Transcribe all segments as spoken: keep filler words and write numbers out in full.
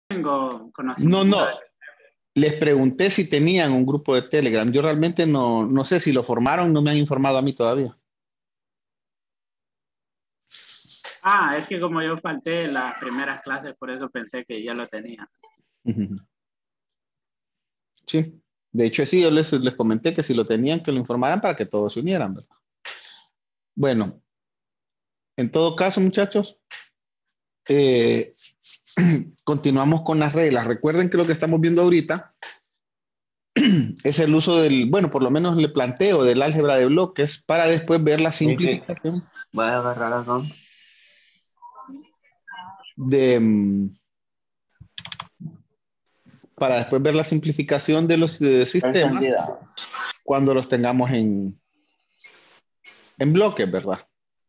tengo No, conocimiento no. de... Les pregunté si tenían un grupo de Telegram. Yo realmente no, no sé si lo formaron, no me han informado a mí todavía. Ah, es que como yo falté las primeras clases, por eso pensé que ya lo tenía. Sí. De hecho, sí, yo les, les comenté que si lo tenían, que lo informaran para que todos se unieran, ¿verdad? Bueno, en todo caso, muchachos, eh, continuamos con las reglas. Recuerden que lo que estamos viendo ahorita es el uso del, bueno, por lo menos le planteo del álgebra de bloques para después ver la Jefe, simplificación voy a agarrar acá. de, mm, para después ver la simplificación de los eh, sistemas Encendida. cuando los tengamos en, en bloques, ¿verdad?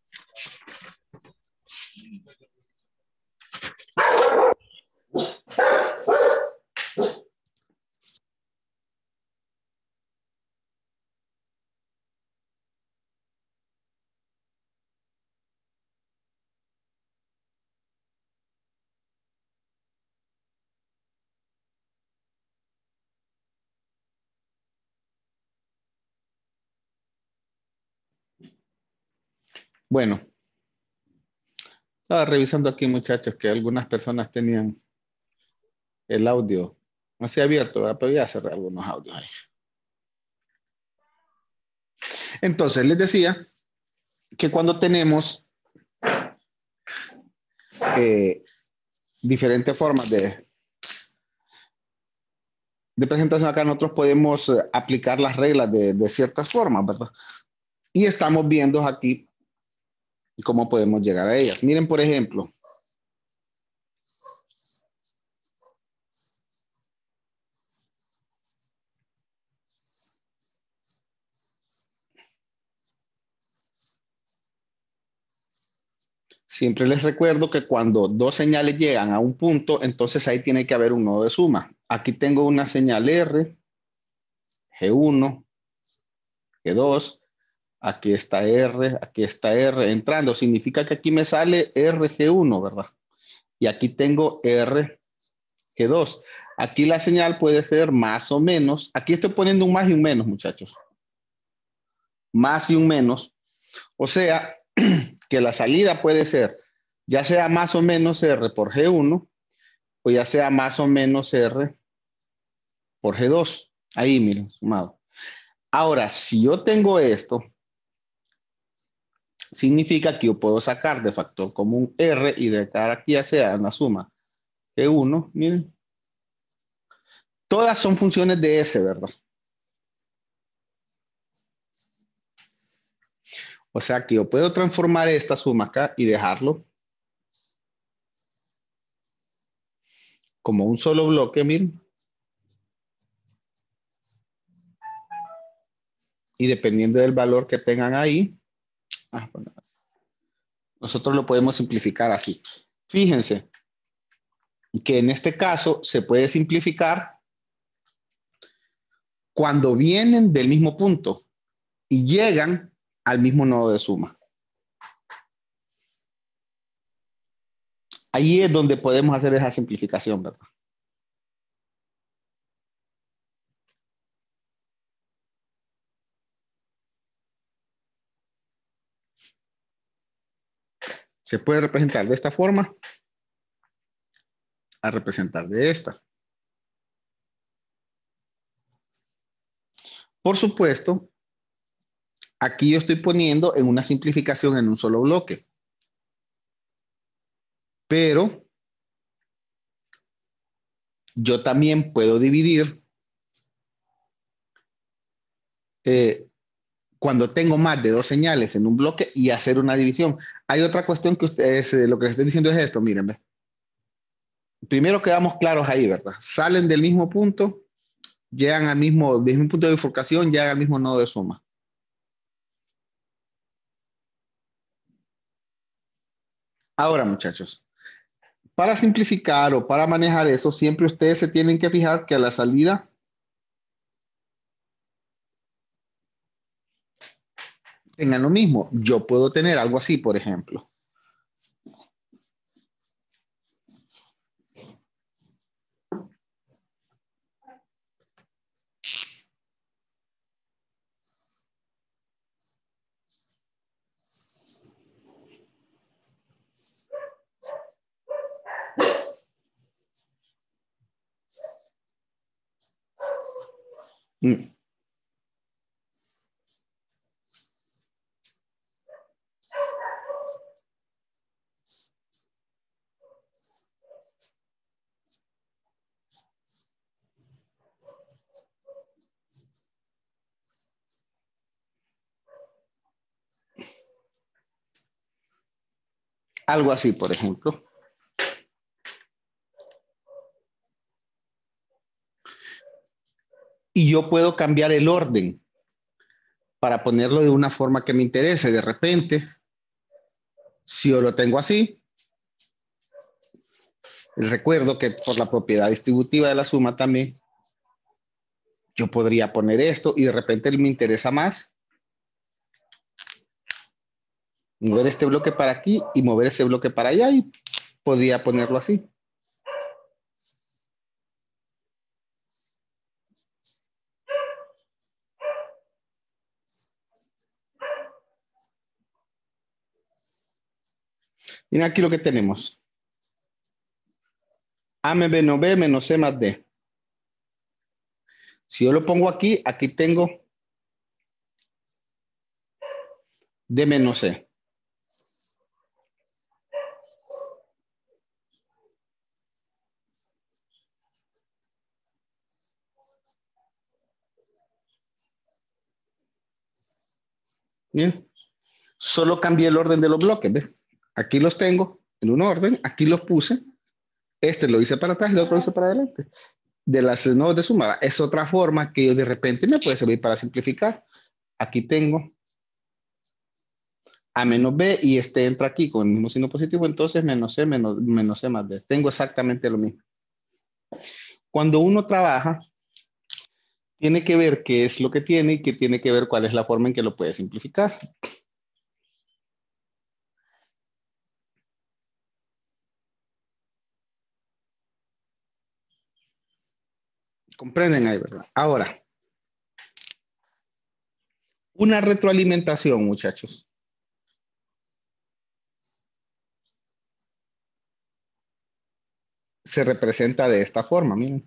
Bueno, estaba revisando aquí, muchachos, que algunas personas tenían el audio así abierto, ¿verdad? Pero ya cerré algunos audios ahí. Entonces, les decía que cuando tenemos eh, diferentes formas de, de presentación acá, nosotros podemos eh, aplicar las reglas de, de ciertas formas, ¿verdad? Y estamos viendo aquí cómo podemos llegar a ellas. Miren, por ejemplo, siempre les recuerdo que cuando dos señales llegan a un punto, entonces ahí tiene que haber un nodo de suma. Aquí tengo una señal R, G uno, G dos, aquí está R, aquí está R entrando. Significa que aquí me sale R G uno, ¿verdad? Y aquí tengo R G dos. Aquí la señal puede ser más o menos. Aquí estoy poniendo un más y un menos, muchachos. Más y un menos. O sea, que la salida puede ser ya sea más o menos R por G uno o ya sea más o menos R por G dos. Ahí, miren, sumado. Ahora, si yo tengo esto, significa que yo puedo sacar de factor común R y de cara aquí ya sea una suma G uno, miren. Todas son funciones de S, ¿verdad? O sea que yo puedo transformar esta suma acá y dejarlo como un solo bloque, miren. Y dependiendo del valor que tengan ahí, ah, bueno, nosotros lo podemos simplificar así. Fíjense que en este caso se puede simplificar cuando vienen del mismo punto y llegan al mismo nodo de suma. Ahí es donde podemos hacer esa simplificación, ¿verdad? Se puede representar de esta forma a representar de esta. Por supuesto, aquí yo estoy poniendo en una simplificación en un solo bloque. Pero yo también puedo dividir eh, cuando tengo más de dos señales en un bloque y hacer una división. Hay otra cuestión que ustedes, eh, lo que les estoy diciendo es esto, miren, ¿ve? Primero quedamos claros ahí, ¿verdad? Salen del mismo punto, llegan al mismo, del mismo punto de bifurcación, llegan al mismo nodo de suma. Ahora, muchachos, para simplificar o para manejar eso, siempre ustedes se tienen que fijar que a la salida tengan lo mismo. Yo puedo tener algo así, por ejemplo. Mm. Algo así, por ejemplo. Y yo puedo cambiar el orden para ponerlo de una forma que me interese. De repente, si yo lo tengo así, recuerdo que por la propiedad distributiva de la suma también, yo podría poner esto y de repente me interesa más mover este bloque para aquí y mover ese bloque para allá y podría ponerlo así. Miren aquí lo que tenemos. A menos B menos C más D. Si yo lo pongo aquí, aquí tengo D menos C. Bien. Solo cambié el orden de los bloques. ¿Ves? Aquí los tengo en un orden, aquí los puse. Este lo hice para atrás y el otro lo hice para adelante. De las nodos de suma. Es otra forma que de repente me puede servir para simplificar. Aquí tengo A menos B y este entra aquí con el mismo signo positivo, entonces menos C menos, menos C más D. Tengo exactamente lo mismo. Cuando uno trabaja, tiene que ver qué es lo que tiene y que tiene que ver cuál es la forma en que lo puede simplificar. Comprenden ahí, ¿verdad? Ahora, una retroalimentación, muchachos. Se representa de esta forma, miren.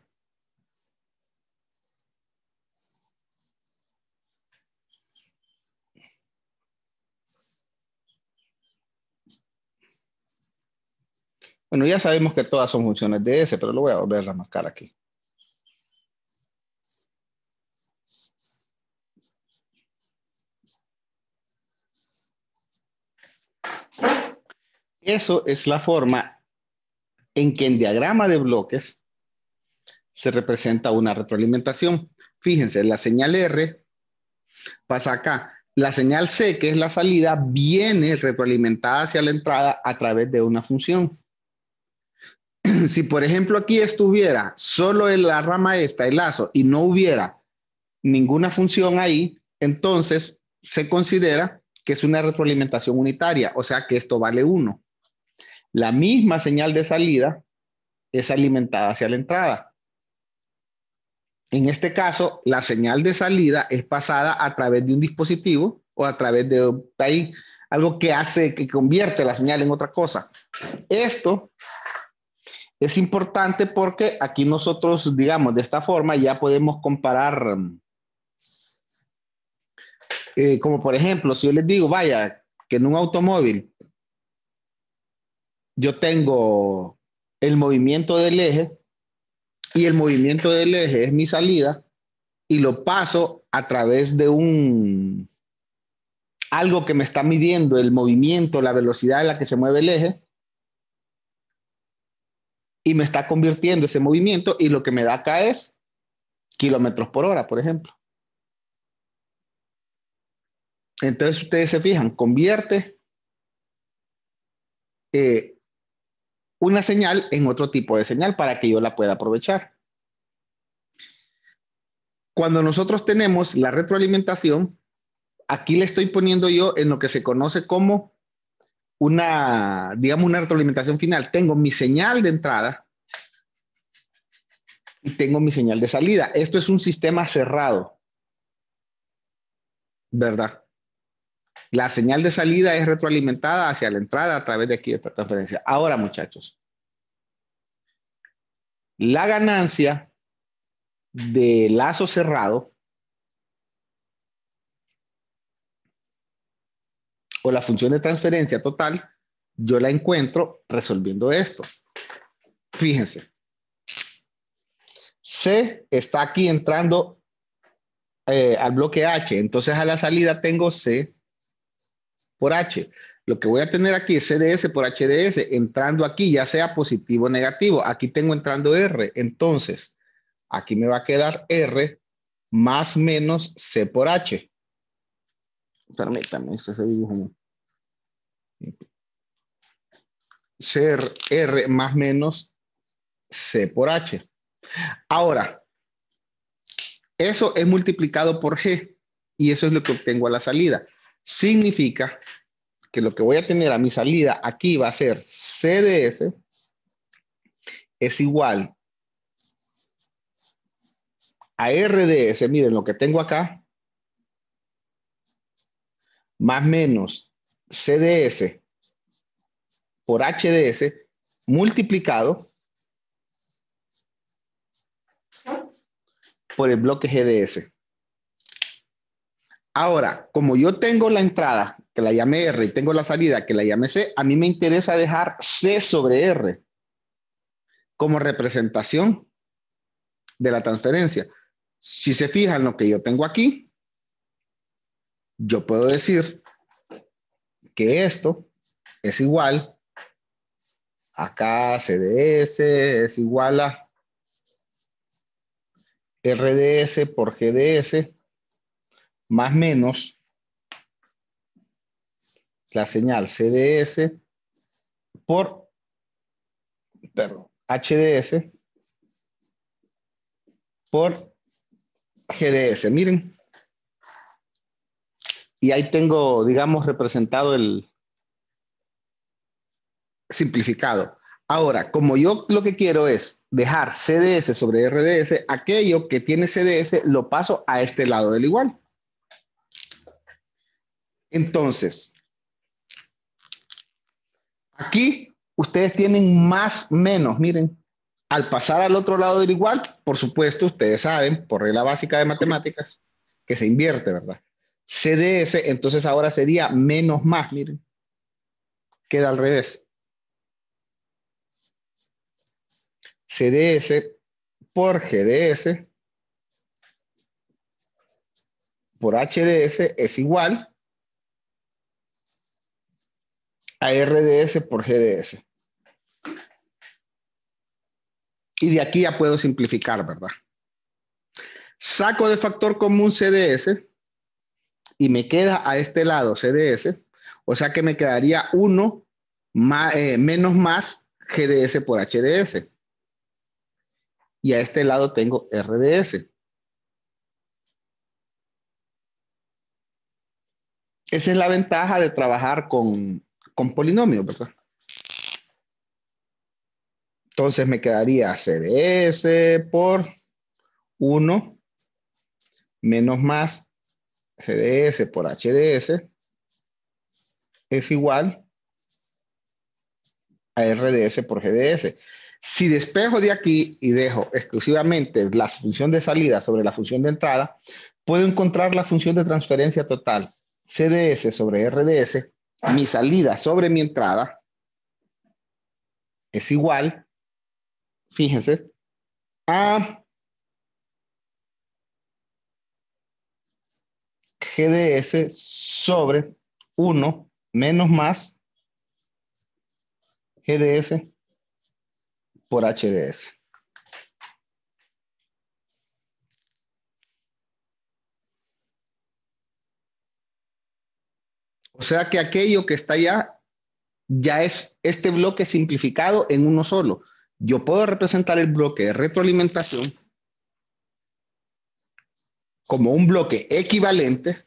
Bueno, ya sabemos que todas son funciones de S, pero lo voy a volver a marcar aquí. Eso es la forma en que en diagrama de bloques se representa una retroalimentación. Fíjense, la señal R pasa acá. La señal C, que es la salida, viene retroalimentada hacia la entrada a través de una función. Si, por ejemplo, aquí estuviera solo en la rama esta, el lazo, y no hubiera ninguna función ahí, entonces se considera que es una retroalimentación unitaria, o sea que esto vale uno. La misma señal de salida es alimentada hacia la entrada. En este caso, la señal de salida es pasada a través de un dispositivo o a través de ahí, algo que hace, que convierte la señal en otra cosa. Esto es importante porque aquí nosotros, digamos, de esta forma ya podemos comparar, eh, como por ejemplo, si yo les digo, vaya, que en un automóvil yo tengo el movimiento del eje y el movimiento del eje es mi salida y lo paso a través de un algo que me está midiendo el movimiento, la velocidad en la que se mueve el eje y me está convirtiendo ese movimiento y lo que me da acá es kilómetros por hora, por ejemplo. Entonces ustedes se fijan, convierte eh, una señal en otro tipo de señal para que yo la pueda aprovechar. Cuando nosotros tenemos la retroalimentación, aquí le estoy poniendo yo en lo que se conoce como una, digamos, una retroalimentación final. Tengo mi señal de entrada y tengo mi señal de salida. Esto es un sistema cerrado, ¿verdad? La señal de salida es retroalimentada hacia la entrada a través de aquí de esta transferencia. Ahora, muchachos, la ganancia de lazo cerrado o la función de transferencia total, yo la encuentro resolviendo esto. Fíjense. C está aquí entrando eh, al bloque H. Entonces a la salida tengo C por H. Lo que voy a tener aquí es C de S por H de S entrando aquí, ya sea positivo o negativo. Aquí tengo entrando R. Entonces, aquí me va a quedar R más menos C por H. Permítanme, ese dibujo. C R más menos C por H. Ahora, eso es multiplicado por G y eso es lo que obtengo a la salida. Significa que lo que voy a tener a mi salida aquí va a ser C de S es igual a R de S, miren lo que tengo acá, más menos C de S por H de S multiplicado por el bloque G de S. Ahora, como yo tengo la entrada, que la llame R, y tengo la salida, que la llame C, a mí me interesa dejar C sobre R como representación de la transferencia. Si se fijan lo que yo tengo aquí, yo puedo decir que esto es igual, acá C de S es igual a R de S por G de S más menos la señal C de S por, perdón, H de S por G de S. Miren. Y ahí tengo, digamos, representado el simplificado. Ahora, como yo lo que quiero es dejar C de S sobre R de S, aquello que tiene C de S lo paso a este lado del igual. Entonces, aquí ustedes tienen más menos, miren. Al pasar al otro lado del igual, por supuesto, ustedes saben, por regla básica de matemáticas, que se invierte, ¿verdad? C de S, entonces ahora sería menos más, miren. Queda al revés. C de S por G de S por H de S es igual a R de S por G de S. Y de aquí ya puedo simplificar, ¿verdad? Saco de factor común C de S y me queda a este lado C de S, o sea que me quedaría uno más, eh, menos más G de S por H de S. Y a este lado tengo R de S. Esa es la ventaja de trabajar con, con polinomios, ¿verdad? Entonces me quedaría C de S por uno menos más G de S por H de S es igual a R de S por G de S. Si despejo de aquí y dejo exclusivamente la función de salida sobre la función de entrada, puedo encontrar la función de transferencia total C de S sobre R de S, mi salida sobre mi entrada es igual, fíjense, a G de S sobre uno menos más G de S por H de S. O sea que aquello que está allá ya es este bloque simplificado en uno solo. Yo puedo representar el bloque de retroalimentación como un bloque equivalente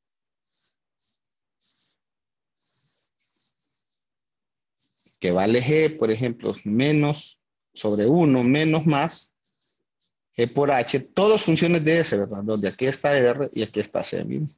que vale G, por ejemplo, menos sobre uno menos más G por H, todas funciones de S, ¿verdad? Donde aquí está R y aquí está C. Miren.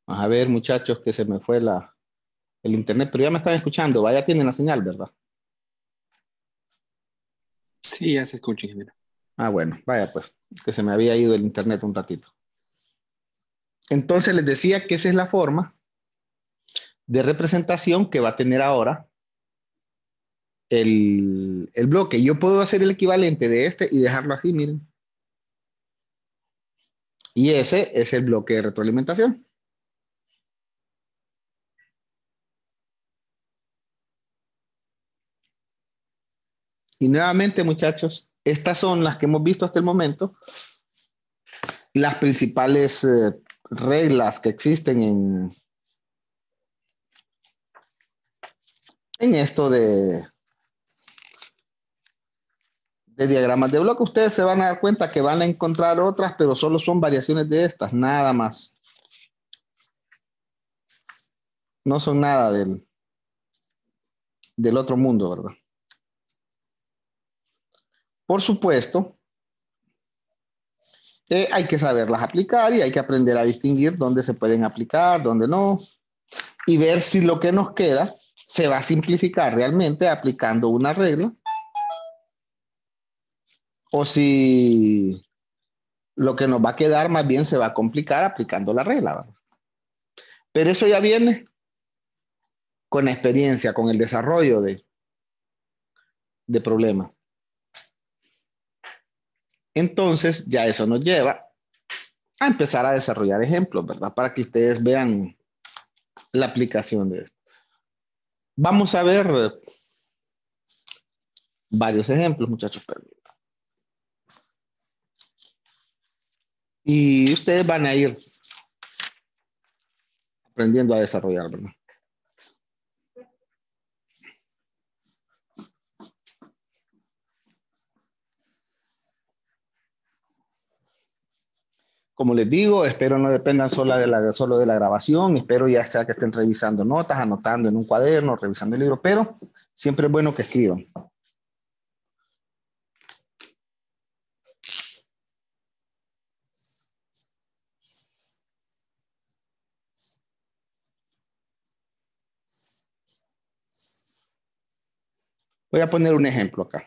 Vamos a ver, muchachos, que se me fue la, el internet, pero ya me están escuchando. Vaya, tienen la señal, ¿verdad? Sí, ya se escucha, ingeniero. Ah, bueno, vaya pues, que se me había ido el internet un ratito. Entonces les decía que esa es la forma de representación que va a tener ahora el, el bloque. Yo puedo hacer el equivalente de este y dejarlo así, miren. Y ese es el bloque de retroalimentación. Y nuevamente, muchachos, estas son las que hemos visto hasta el momento, las principales eh, reglas que existen en, en esto de, de diagramas de bloque. Ustedes se van a dar cuenta que van a encontrar otras, pero solo son variaciones de estas, nada más. No son nada del, del otro mundo, ¿verdad? Por supuesto, eh, hay que saberlas aplicar y hay que aprender a distinguir dónde se pueden aplicar, dónde no, y ver si lo que nos queda se va a simplificar realmente aplicando una regla o si lo que nos va a quedar más bien se va a complicar aplicando la regla, ¿verdad? Pero eso ya viene con la experiencia, con el desarrollo de, de problemas. Entonces, ya eso nos lleva a empezar a desarrollar ejemplos, ¿verdad? Para que ustedes vean la aplicación de esto. Vamos a ver varios ejemplos, muchachos. Y ustedes van a ir aprendiendo a desarrollar, ¿verdad? Como les digo, espero no dependan solo de, la, solo de la grabación, espero ya sea que estén revisando notas, anotando en un cuaderno, revisando el libro, pero siempre es bueno que escriban. Voy a poner un ejemplo acá.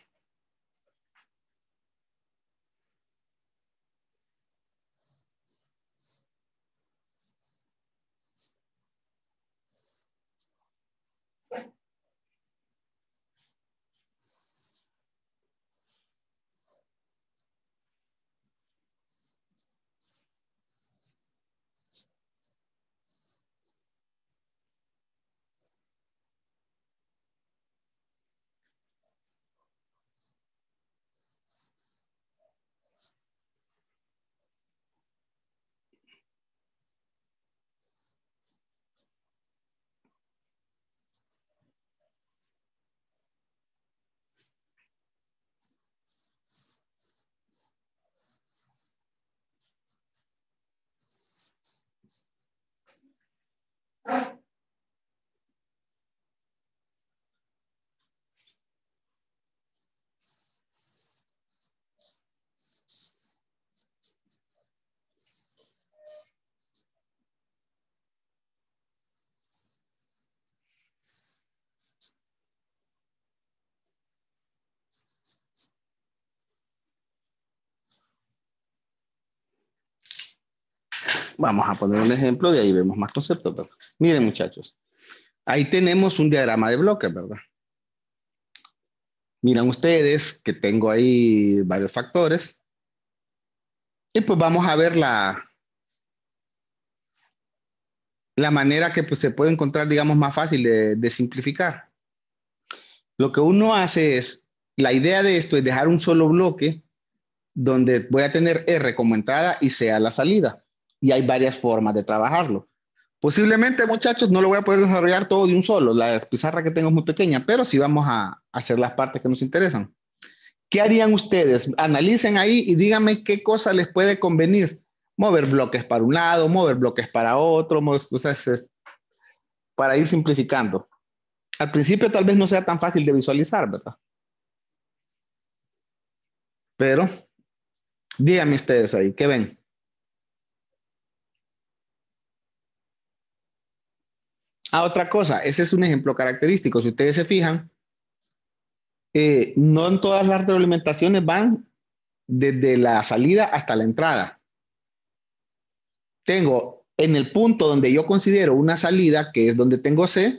Vamos a poner un ejemplo, de ahí vemos más conceptos, ¿verdad? Miren, muchachos, ahí tenemos un diagrama de bloques, ¿verdad? Miran ustedes que tengo ahí varios factores. Y pues vamos a ver la, la manera que pues, se puede encontrar, digamos, más fácil de, de simplificar. Lo que uno hace es, la idea de esto es dejar un solo bloque donde voy a tener R como entrada y C a la salida. Y hay varias formas de trabajarlo. Posiblemente, muchachos, no lo voy a poder desarrollar todo de un solo. La pizarra que tengo es muy pequeña, pero sí vamos a hacer las partes que nos interesan. ¿Qué harían ustedes? Analicen ahí y díganme qué cosa les puede convenir. Mover bloques para un lado, mover bloques para otro, mover, o sea, es, para ir simplificando. Al principio tal vez no sea tan fácil de visualizar, ¿verdad? Pero díganme ustedes ahí, ¿qué ven? Ah, otra cosa, ese es un ejemplo característico. Si ustedes se fijan, eh, no en todas las retroalimentaciones van desde la salida hasta la entrada. Tengo en el punto donde yo considero una salida, que es donde tengo C,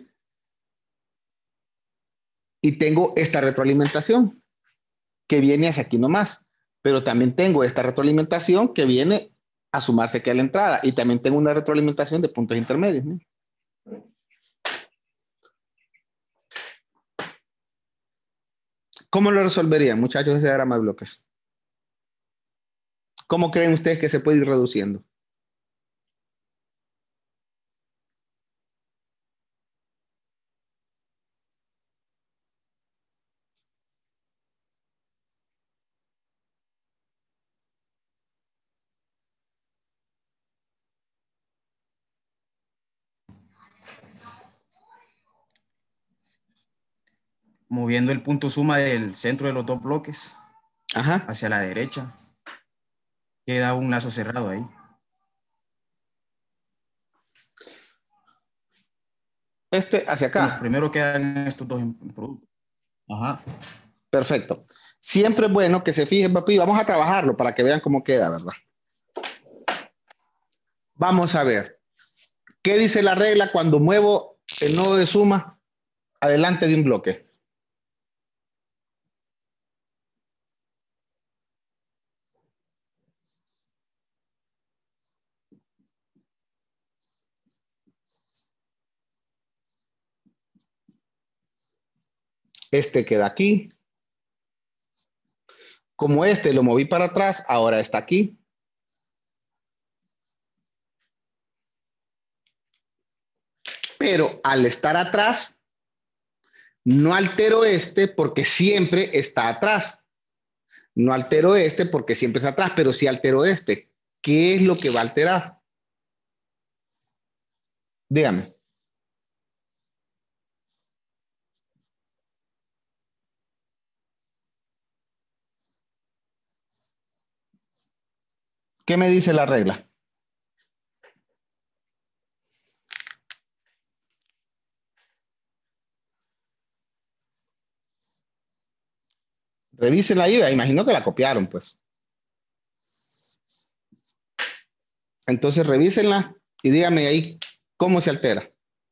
y tengo esta retroalimentación que viene hacia aquí nomás. Pero también tengo esta retroalimentación que viene a sumarse aquí a la entrada. Y también tengo una retroalimentación de puntos intermedios, ¿no? ¿Cómo lo resolverían, muchachos, ese diagrama de bloques? ¿Cómo creen ustedes que se puede ir reduciendo? Moviendo el punto suma del centro de los dos bloques Ajá. hacia la derecha. Queda un lazo cerrado ahí. Este hacia acá. Bueno, primero quedan estos dos en, en producto. Ajá. Perfecto. Siempre es bueno que se fijen, papi. Vamos a trabajarlo para que vean cómo queda, ¿verdad? Vamos a ver. ¿Qué dice la regla cuando muevo el nodo de suma adelante de un bloque? Este queda aquí. Como este lo moví para atrás, ahora está aquí. Pero al estar atrás, no altero este porque siempre está atrás. No altero este porque siempre está atrás, pero sí altero este. ¿Qué es lo que va a alterar? Dígame. ¿Qué me dice la regla? Revisen la I V A, imagino que la copiaron, pues. Entonces revísenla y díganme ahí cómo se altera.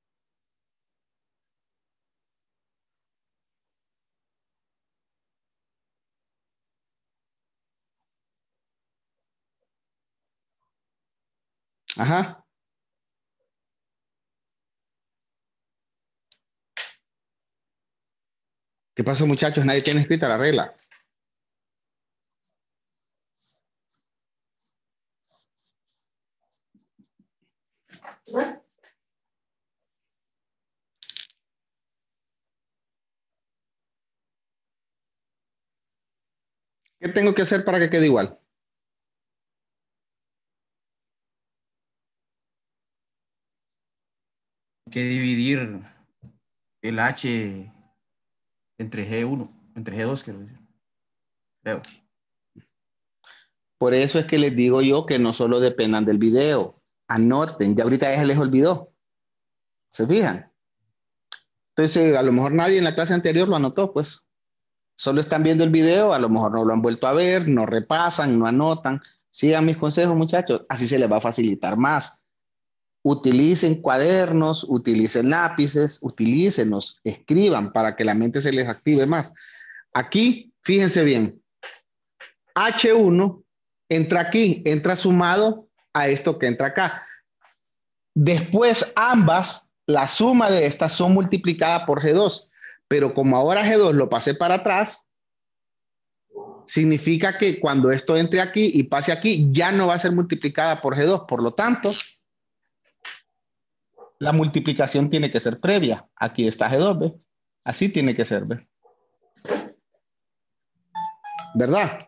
Ajá. ¿Qué pasó, muchachos? Nadie tiene escrita la regla. ¿Qué tengo que hacer para que quede igual? Hay que dividir el H entre G uno, entre G dos, quiero decir. Creo. Por eso es que les digo yo que no solo dependan del video. Anoten, ya ahorita ya se les olvidó. ¿Se fijan? Entonces, a lo mejor nadie en la clase anterior lo anotó, pues. Solo están viendo el video, a lo mejor no lo han vuelto a ver, no repasan, no anotan. Sigan mis consejos, muchachos, así se les va a facilitar más. Utilicen cuadernos, utilicen lápices, utilícenlos, escriban para que la mente se les active más. Aquí, fíjense bien, H uno entra aquí, entra sumado a esto que entra acá. Después ambas, la suma de estas son multiplicadas por G dos, pero como ahora G dos lo pasé para atrás, significa que cuando esto entre aquí y pase aquí, ya no va a ser multiplicada por G dos, por lo tanto, la multiplicación tiene que ser previa. Aquí está G dos, ¿ves? Así tiene que ser, ¿ves? ¿Verdad?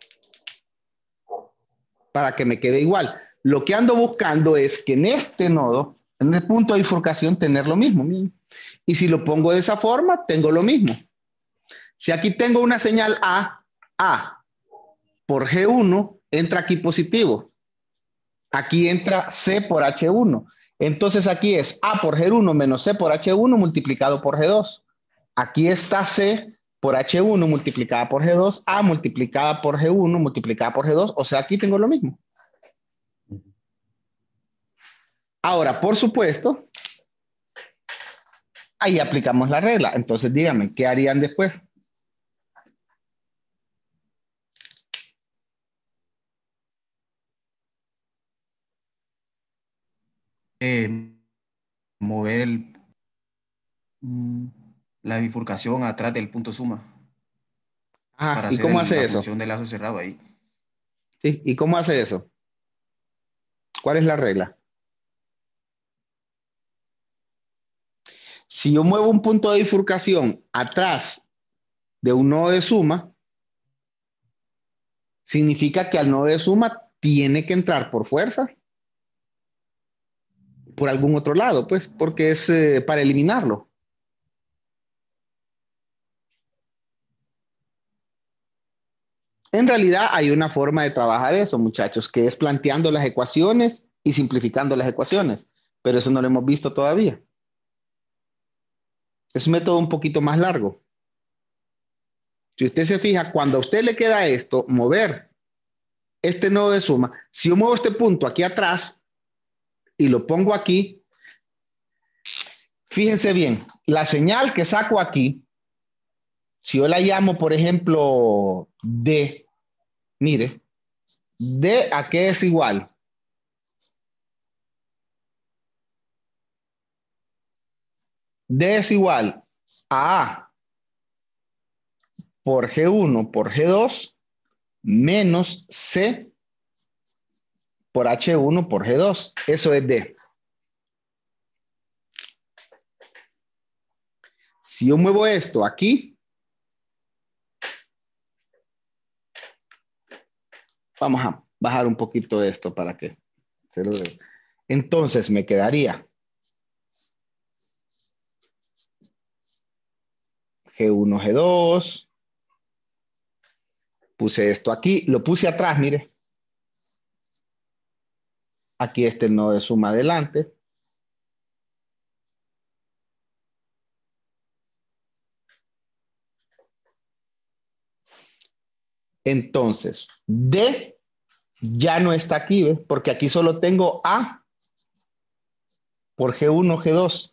Para que me quede igual. Lo que ando buscando es que en este nodo, en el punto de bifurcación, tener lo mismo. Miren. Y si lo pongo de esa forma, tengo lo mismo. Si aquí tengo una señal A, A por G uno, entra aquí positivo. Aquí entra C por H uno. Entonces aquí es A por G uno menos C por H uno multiplicado por G dos. Aquí está C por H uno multiplicada por G dos, A multiplicada por G uno multiplicada por G dos. O sea, aquí tengo lo mismo. Ahora, por supuesto, ahí aplicamos la regla. Entonces, díganme, ¿qué harían después? Eh, mover el, mm, la bifurcación atrás del punto suma Ah, para ¿y hacer cómo el- hace la eso? función de lazo cerrado ahí. ¿Sí? ¿Y cómo hace eso? ¿Cuál es la regla? Si yo muevo un punto de bifurcación atrás de un nodo de suma, significa que al nodo de suma tiene que entrar por fuerza por algún otro lado, pues, porque es eh, para eliminarlo. En realidad hay una forma de trabajar eso, muchachos, que es planteando las ecuaciones y simplificando las ecuaciones, pero eso no lo hemos visto todavía. Es un método un poquito más largo. Si usted se fija, cuando a usted le queda esto, mover este nodo de suma, si yo muevo este punto aquí atrás y lo pongo aquí, fíjense bien, la señal que saco aquí, si yo la llamo, por ejemplo, D, mire, D a qué es igual. D es igual a A por G uno por G dos menos C por H uno por G dos. Eso es D. Si yo muevo esto aquí, vamos a bajar un poquito de esto para que se lo vea. Entonces me quedaría G uno, G dos. Puse esto aquí, lo puse atrás, mire. Aquí está el nodo de suma adelante. Entonces, D ya no está aquí, ¿ves? Porque aquí solo tengo A por G uno, G dos.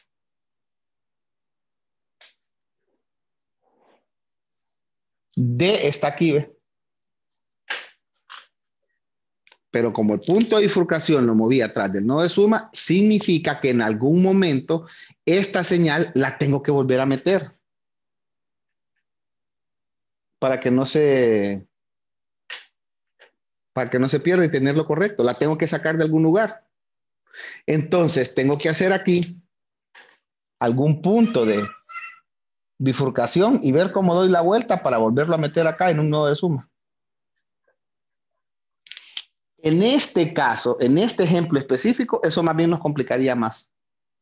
D está aquí, ¿ves? Pero como el punto de bifurcación lo moví atrás del nodo de suma, significa que en algún momento esta señal la tengo que volver a meter para que no se, para que no se pierda y tenerlo correcto. La tengo que sacar de algún lugar. Entonces, tengo que hacer aquí algún punto de bifurcación y ver cómo doy la vuelta para volverlo a meter acá en un nodo de suma. En este caso, en este ejemplo específico, eso más bien nos complicaría más.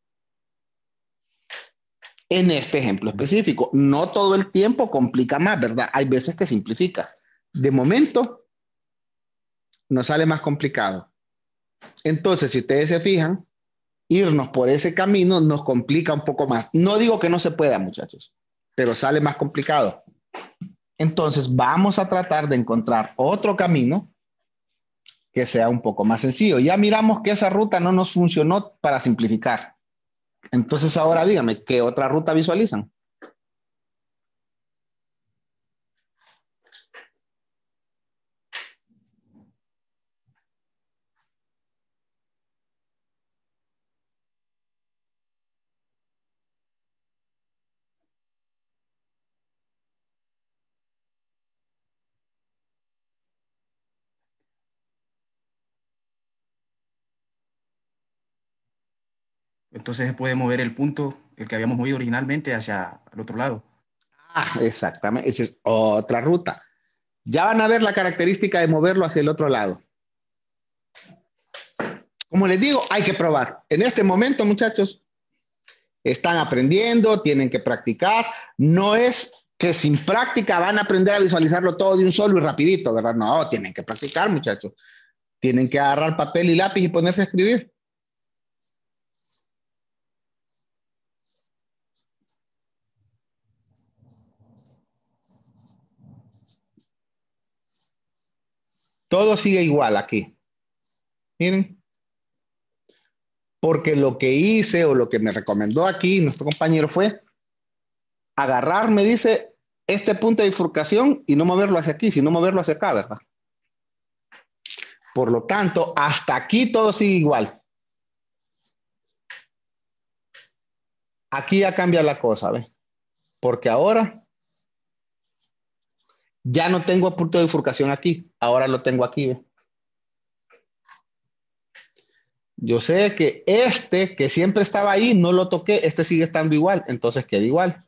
En este ejemplo específico, no todo el tiempo complica más, ¿verdad? Hay veces que simplifica. De momento, nos sale más complicado. Entonces, si ustedes se fijan, irnos por ese camino nos complica un poco más. No digo que no se pueda, muchachos, pero sale más complicado. Entonces, vamos a tratar de encontrar otro camino que sea un poco más sencillo. Ya miramos que esa ruta no nos funcionó para simplificar. Entonces, ahora dígame, ¿qué otra ruta visualizan? Entonces se puede mover el punto, el que habíamos movido originalmente, hacia el otro lado. Ah, exactamente. Esa es otra ruta. Ya van a ver la característica de moverlo hacia el otro lado. Como les digo, hay que probar. En este momento, muchachos, están aprendiendo, tienen que practicar. No es que sin práctica van a aprender a visualizarlo todo de un solo y rapidito, ¿verdad? No, tienen que practicar, muchachos. Tienen que agarrar papel y lápiz y ponerse a escribir. Todo sigue igual aquí. Miren. Porque lo que hice o lo que me recomendó aquí nuestro compañero fue agarrar, me dice, este punto de bifurcación y no moverlo hacia aquí, sino moverlo hacia acá, ¿verdad? Por lo tanto, hasta aquí todo sigue igual. Aquí ya cambia la cosa, ¿ves? Porque ahora ya no tengo punto de bifurcación aquí, ahora lo tengo aquí, ¿ves? Yo sé que este que siempre estaba ahí, no lo toqué, este sigue estando igual, entonces queda igual.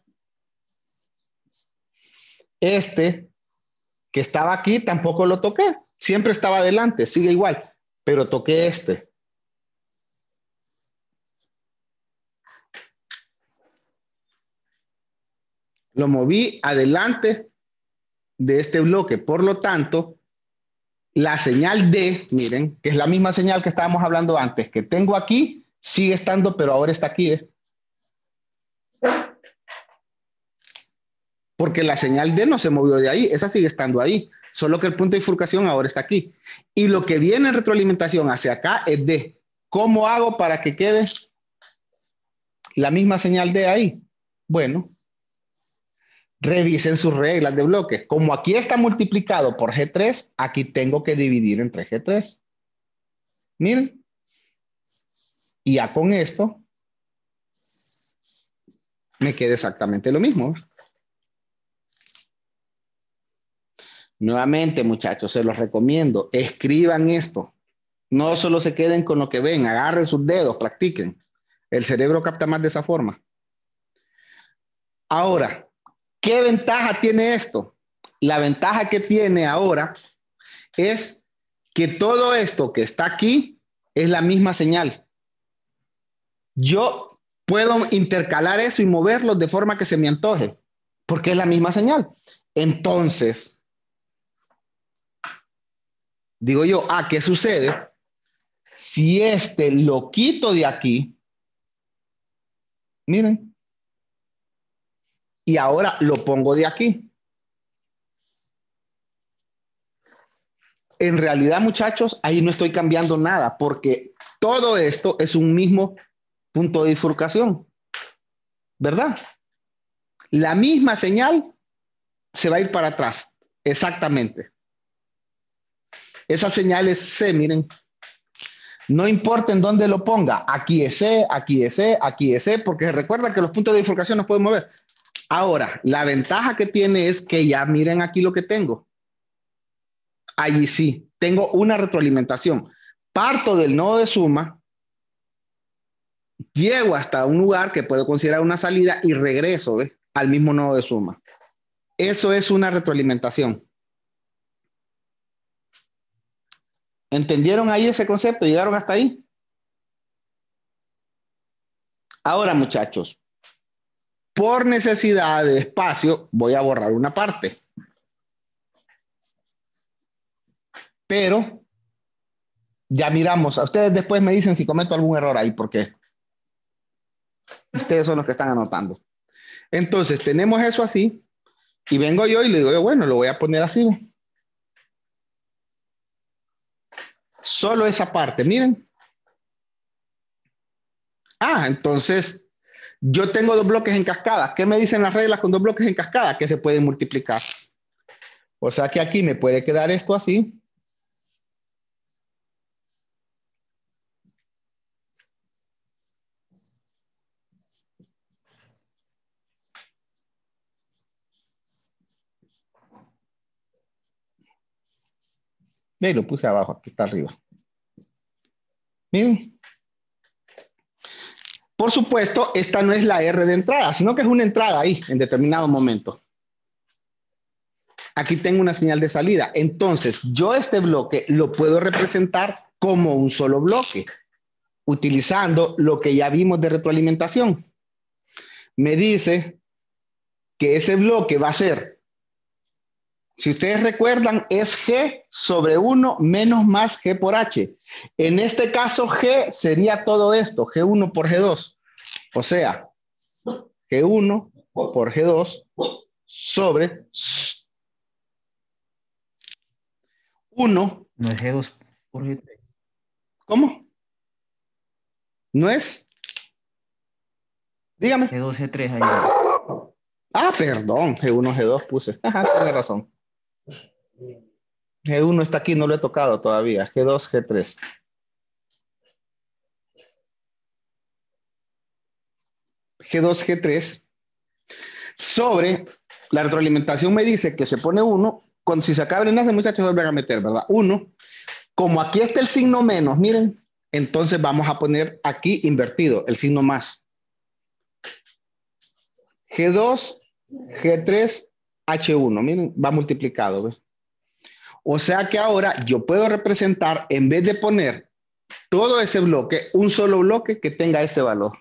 Este que estaba aquí tampoco lo toqué, siempre estaba adelante, sigue igual, pero toqué este. Lo moví adelante de este bloque, por lo tanto, la señal D, miren, que es la misma señal que estábamos hablando antes, que tengo aquí, sigue estando, pero ahora está aquí, ¿eh? Porque la señal D no se movió de ahí, esa sigue estando ahí, solo que el punto de bifurcación ahora está aquí. Y lo que viene en retroalimentación hacia acá es D. ¿Cómo hago para que quede la misma señal D ahí? Bueno, revisen sus reglas de bloques. Como aquí está multiplicado por G tres, aquí tengo que dividir entre G tres. Miren. Y ya con esto me queda exactamente lo mismo. Nuevamente, muchachos, se los recomiendo. Escriban esto. No solo se queden con lo que ven. Agarren sus dedos, practiquen. El cerebro capta más de esa forma. Ahora, ¿qué ventaja tiene esto? La ventaja que tiene ahora es que todo esto que está aquí es la misma señal. Yo puedo intercalar eso y moverlo de forma que se me antoje, porque es la misma señal. Entonces, digo yo, ah, ¿qué sucede? Si este lo quito de aquí, miren, y ahora lo pongo de aquí. En realidad, muchachos, ahí no estoy cambiando nada, porque todo esto es un mismo punto de bifurcación, ¿verdad? La misma señal se va a ir para atrás, exactamente. Esa señal es C, miren. No importa en dónde lo ponga, aquí es C, aquí es C, aquí es C, porque recuerda que los puntos de bifurcación nos pueden mover. Ahora, la ventaja que tiene es que ya miren aquí lo que tengo. Allí sí, tengo una retroalimentación. Parto del nodo de suma, llego hasta un lugar que puedo considerar una salida y regreso, ¿ves? Al mismo nodo de suma. Eso es una retroalimentación. ¿Entendieron ahí ese concepto? ¿Llegaron hasta ahí? Ahora, muchachos, por necesidad de espacio, voy a borrar una parte. Pero ya miramos. A ustedes después me dicen si cometo algún error ahí, porque ustedes son los que están anotando. Entonces, tenemos eso así. Y vengo yo y le digo, bueno, lo voy a poner así. Solo esa parte, miren. Ah, entonces yo tengo dos bloques en cascada. ¿Qué me dicen las reglas con dos bloques en cascada? Que se pueden multiplicar. O sea que aquí me puede quedar esto así. Ve, lo puse abajo, aquí está arriba. Miren. Por supuesto, esta no es la R de entrada, sino que es una entrada ahí en determinado momento. Aquí tengo una señal de salida. Entonces, yo este bloque lo puedo representar como un solo bloque, utilizando lo que ya vimos de retroalimentación. Me dice que ese bloque va a ser, si ustedes recuerdan, es G sobre uno menos más G por H. En este caso, G sería todo esto, G uno por G dos. O sea, G uno por G dos sobre uno No es G dos por G tres. ¿Cómo? ¿No es? Dígame. G dos, G tres ahí. Ah, perdón. G uno, G dos puse. Ajá, tiene razón. G uno está aquí, no lo he tocado todavía. G dos, G tres. G dos, G tres. Sobre la retroalimentación me dice que se pone uno. Cuando si se acaba el enlace, muchachos, vuelven a meter, ¿verdad? uno. Como aquí está el signo menos, miren, entonces vamos a poner aquí invertido el signo más. G dos, G tres, H uno, miren, va multiplicado, ¿ves? O sea que ahora yo puedo representar, en vez de poner todo ese bloque, un solo bloque que tenga este valor.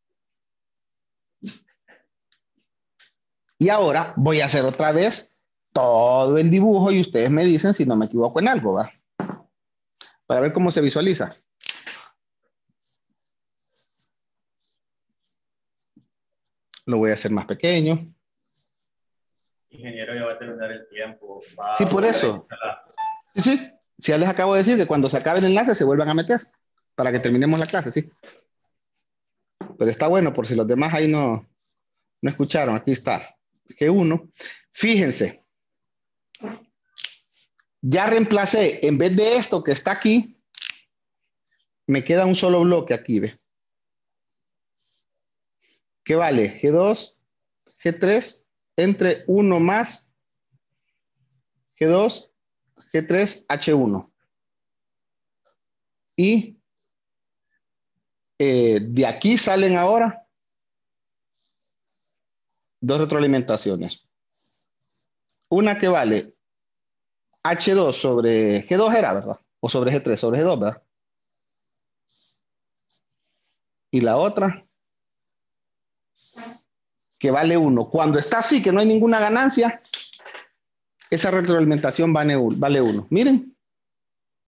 Y ahora voy a hacer otra vez todo el dibujo y ustedes me dicen si no me equivoco en algo, ¿va? Para ver cómo se visualiza. Lo voy a hacer más pequeño. Ingeniero, ya va a terminar el tiempo. Va Sí, por eso. Sí, sí. Sí, ya les acabo de decir que cuando se acabe el enlace se vuelvan a meter para que terminemos la clase, sí. Pero está bueno por si los demás ahí no, no escucharon. Aquí está. G uno. Fíjense. Ya reemplacé, en vez de esto que está aquí, me queda un solo bloque aquí, ¿ve? ¿Qué vale? G dos, G tres, entre uno más G dos, G tres, H uno. Y eh, de aquí salen ahora dos retroalimentaciones. Una que vale H dos sobre G dos era, ¿verdad? O sobre G tres, sobre G dos, ¿verdad? Y la otra que vale uno. Cuando está así, que no hay ninguna ganancia, esa retroalimentación vale uno. Miren,